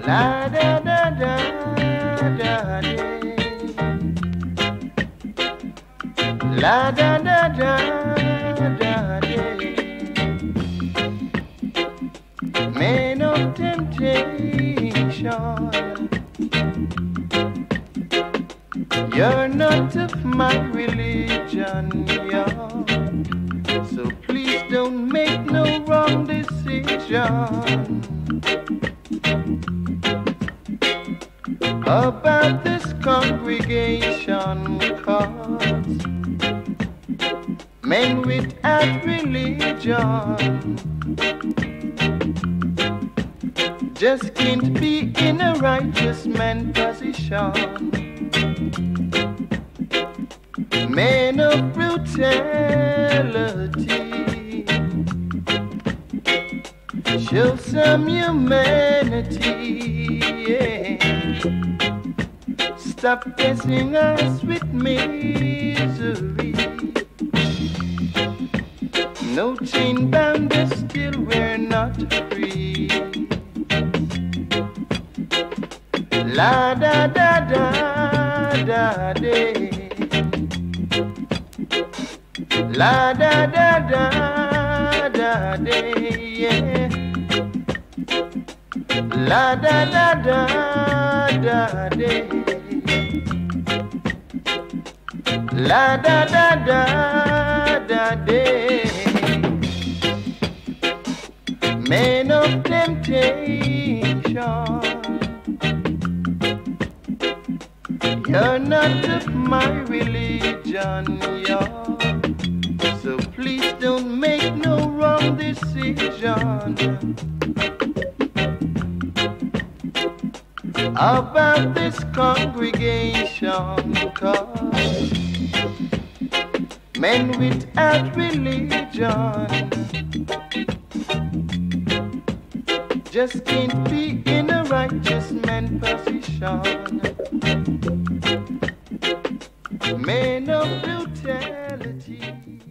La da da da da da. La da da da da da. Man of temptation, you're not of my religion, yeah. So please don't make no wrong decision about this congregation, 'cause men without religion just can't be in a righteous man position. Men of brutality, show some humanity, yeah. Stop pressing us with misery. No chain bound us till we're not free. La da da da da day. La da da da da day, yeah. La da da da da day. La da da da da day. Man of temptation, you're not of my religion, y'all. So please don't make no wrong decision about this congregation, 'cause men without religion just can't be in a righteous man position. Men of brutality.